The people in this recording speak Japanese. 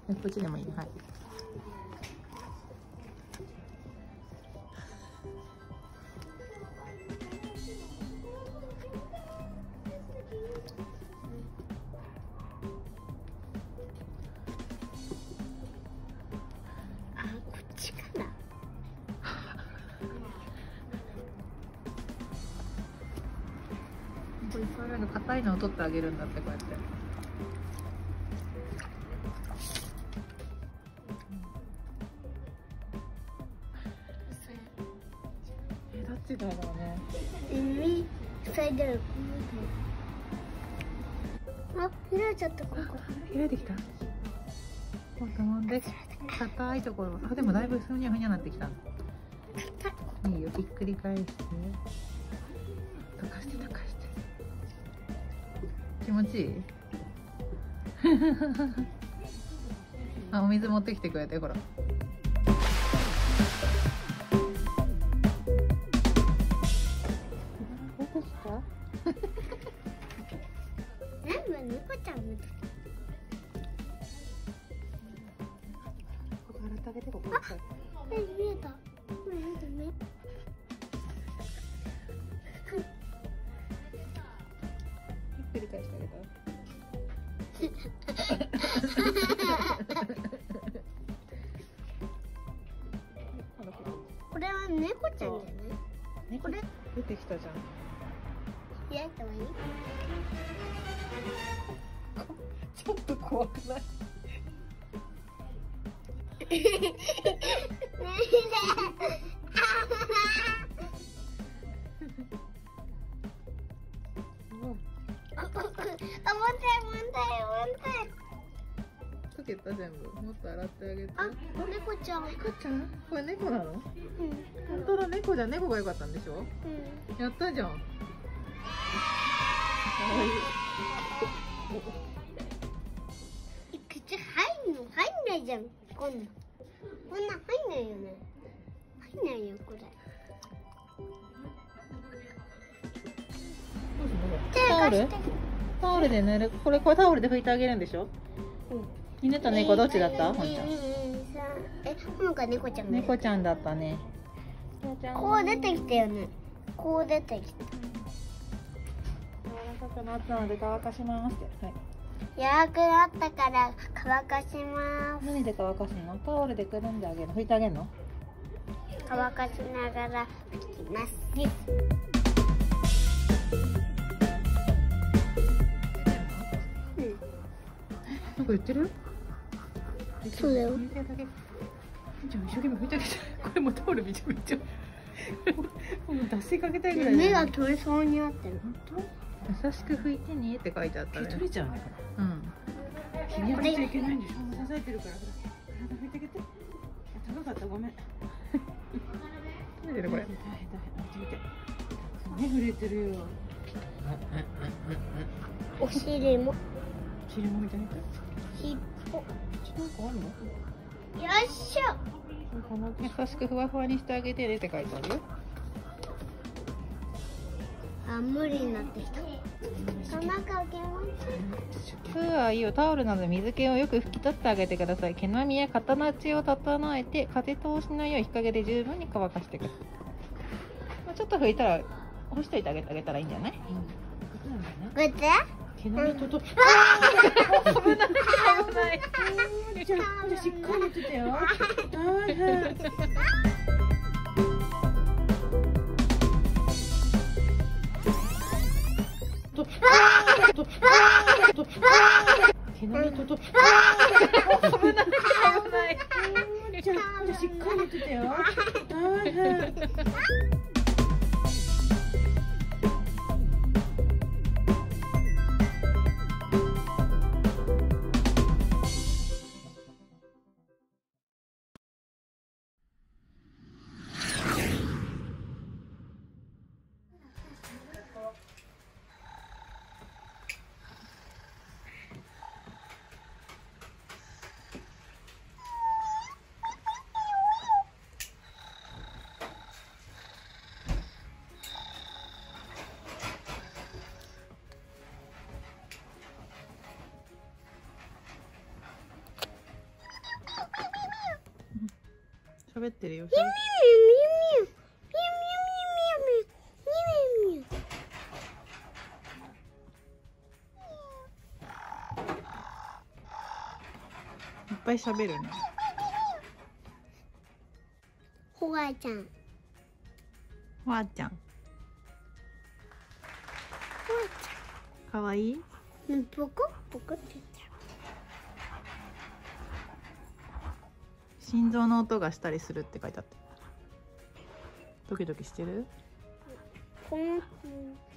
こっちでもいい。はい。 あ、こっちかな。 これそういうの硬いのを取ってあげるんだって、こうやって。どっちだろうね。 海、それで。あ、開いちゃった、ここ。 開いてきた。もっともんで、硬いところ。あ、でもだいぶふにゃふにゃなってきた。いいよ、ひっくり返して。溶かして溶かして。気持ちいい。あ、お水持ってきてくれて、ほら。出てきた。 全部猫ちゃんみたい。 ここ洗ってあげて、ここ。 見えた。見えたね。 ひっくり返してあげた。 これは猫ちゃんじゃない？ これ出てきたじゃん。 開いた方がいい？ ちょっと怖くない？溶けた全部。もっと洗ってあげて。 あ、猫ちゃん。 猫ちゃん？これ猫なの？ うん。 本当だ、猫じゃん。猫が良かったんでしょ？ うん。 やったじゃん。かわいい。 口入んないじゃん。こんなん入んないよね。入んないよこれ。 タオルで塗る。これタオルで拭いてあげるんでしょ？ うん。 犬と猫どっちだった？ほんちゃん。 ほのか猫ちゃん。 猫ちゃんだったね。 こう出てきたよね。こう出てきた。 柔らかくなったので乾かしますって。はい。 柔らかくなったから乾かします。 何で乾かすの？タオルでくるんであげるの？拭いてあげるの？ 乾かしながら拭きます。 はい。なんか言ってる？ そうだよ。 じゃあ一生懸命拭いてあげて。これもタオルびちゃびちゃ。もう出しかけたいぐらい。 目が取れそうになってる。 本当？優しく拭いてねって書いてあったね。 取れちゃうね。 うん。 ひねられちゃいけないんでしょ。支えてるから。体拭いてあげて。高かった、ごめん。 食べてるこれ。 大変。ね、触れてるよ。 お尻も。 尻も見てみて。 尻尾。 なんかあるの？ よいしょ。 優しくふわふわにしてあげてねって書いてあるよ。 あ、無理になってきた。そんなかけます。 はいいよ。タオルなどで水気をよく拭き取ってあげてください。毛並みや形を整えて風通しの良い日陰で十分に乾かしてください。ちょっと拭いたら干しといてあげたらいいんじゃない？ こうやって。 毛並みと。 危ない危ない。 じゃあしっかりやってたよ。大変。毛並みと。 危ない。 じゃあしっかりやってたよ。大変。 喋ってるよ。 ミュウミュウミュウミュウミュウミュウミュウミュウミュウミュウミュウミュウミュウいっぱい喋るね。 ホワちゃん。 わーちゃん。かわいい。 ポコポコって言ってる。 心臓の音がしたりするって書いてあった。ドキドキしてる？ この